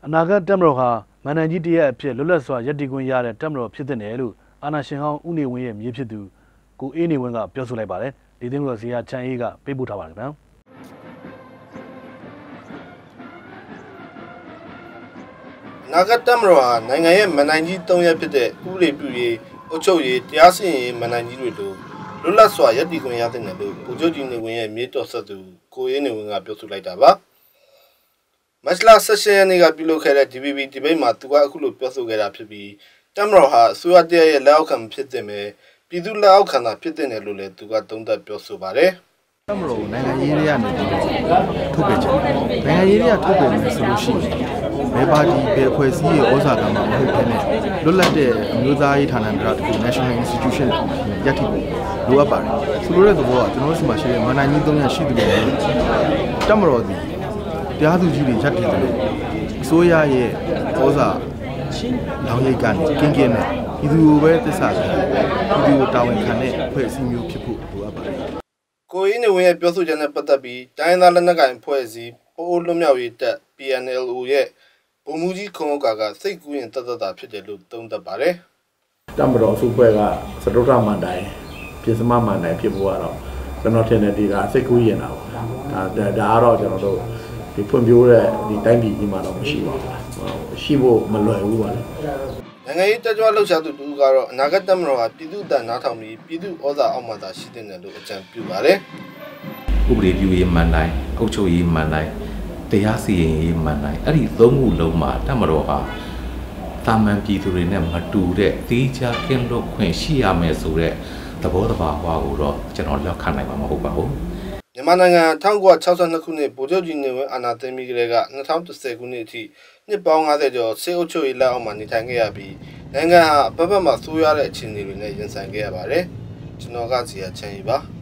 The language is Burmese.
အနာဂတ်တက်မတော်ဟာမန္တန်ကြီးတရက်အဖြစ်လွတ်လပ်စွာရပ်တည်ခွင့်ရတဲ့တက်မတော်ဖြစ်တဲ့နယ်လို့အာဏာရှင်ဟောင်းဦးနေဝင်းရဲ့မြေဖြစ်သူကိုအေးနေဝင်းကပြောဆိုလိုက်ပါတယ်ဒီသတင်းကိုဇေယျချမ်းအေးကပေးပို့ထားပါတယ်ခင်ဗျာနာဂတ်တက်မတော်ဟာနိုင်ငံရဲ့မန္တန်ကြီး၃ရက်ဖြစ်တဲ့ဥပဒေပြုရေးအုပ်ချုပ်ရေးတရားစီရင်ရေးမန္တန်ကြီးတွေလိုလွတ်လပ်စွာရပ်တည်ခွင့်ရတဲ့နယ်လို့ဗိုလ်ချုပ်ကြီးနေဝင်းရဲ့မြေတော်ဆက်သူကိုအေးနေဝင်းကပြောဆိုလိုက်တာပါမတ်လ16ရက်နေ့ကပြုလုပ်ခဲ့တဲ့ DVB ဒီဘိတ်မှာသူကအခုလိုပြောဆိုခဲ့တာဖြစ်ပြီးတက်မတော်ဟာအစိုးရတရရဲ့လက်အောက်ခံဖြစ်တဲ့မယ်ပြည်သူလက်အောက်ခံတာဖြစ်တဲ့နယ်လို့လည်းသူကသုံးသပ်ပြောဆိုပါတယ်တက်မတော်နိုင်ငံရေးတွေကနေထုတ်ပြန်ချက်နိုင်ငံရေးတွေကထုတ်ပြန်မယ်ဆိုလို့ရှိရင်ဘယ်ပါတီဘယ်ဖွဲ့စည်းရဲ့ဩဇာကမှမဟုတ်ဘဲနဲ့လွတ်လပ်တဲ့အမျိုးသားရေးဌာနများတစ်ခု National Institution ရပ်တည်ဖို့လိုအပ်ပါတယ်ဆိုလိုတဲ့သဘောကကျွန်တော်တို့စီမှာရှိတဲ့မန္တန်ကြီး၃ရပ်ရှိတယ်တက်မတော်ဒီတရားသူကြီးတွေရပ်တည်တယ်လို့အစိုးရရဲ့ဩဇာလောင်ရိပ်ကနေကင်းကင်းနဲ့ပြည်သူကိုပဲသစ္စာခံပြည်သူကိုတာဝန်ခံတဲ့အဖွဲ့အစည်းမျိုးဖြစ်ဖို့လိုအပ်ပါတယ်ကိုအေးနေဝင်းရဲ့ပြောဆိုချက်နဲ့ပတ်သက်ပြီးတိုင်းသားလက်နက်ကိုင်အဖွဲ့အစည်းပိုးလွတ်မြောက်ရေးတပ် PNLO ရဲ့ဗိုလ်မှူးကြီးခွန်ဥက္ကာကစိတ်ကူးရင်တသက်တာဖြစ်တယ်လို့သုံးသပ်ပါတယ်တက်မတော်စုဖွဲ့ကစတုထမန်တိုင်းပြင်စမမန်တိုင်းဖြစ်ဖို့ကတော့ကျွန်တော်ထင်တယ်ဒီကစိတ်ကူးရင်တာပေါ့ဒါကတော့ကျွန်တော်တို့ဒီဖွံ့ဖြိုးတဲ့ဒီတိုင်းပြည်ကြီးမှာတော့မရှိပါဘူးရှိဖို့မလွယ်ဘူးပါလေနိုင်ငံရေးတက်ကြွလှုပ်ရှားသူတူကတော့အနာဂတ်တက်မတော်ဟာပြည်သူ့တန်နားထောင်ပြီးပြည်သူ့ဩဇာအောက်မှာသာရှိတဲ့နယ်လို့အကြံပြုပါတယ်ဥပဒေပြုရေးမှန်တိုင်းအုပ်ချုပ်ရေးမှန်တိုင်းတရားစီရင်ရေးမှန်တိုင်းအဲ့ဒီသုံးခုလုံးမှာတက်မတော်ဟာတာမန်ပြည်သူတွေနဲ့မတူတဲ့သီးခြားကင်းလွတ်ခွင့်ရှိရမယ်ဆိုတဲ့သဘောတဘာဝကိုတော့ကျွန်တော်လက်ခံနိုင်မှာမဟုတ်ပါဘူးမြန်မာနိုင်ငံ1962ခုနှစ်ဗိုလ်ချုပ်ကြီးနေဝင်းအာဏာသိမ်းပြီးကတည်းက2010ခုနှစ်အထိနှစ်ပေါင်း50ကျော်ဆေးအုပ်ချုပ်ရေးလက်အောက်မှာနေထိုင်ခဲ့ရပြီးနိုင်ငံဟာဘက်ဘက်မှာဆိုးရွားတဲ့အခြေအနေတွေနဲ့ရင်ဆိုင်ခဲ့ရပါတယ်ကျွန်တော်ကဇေယျချမ်းကြီးပါ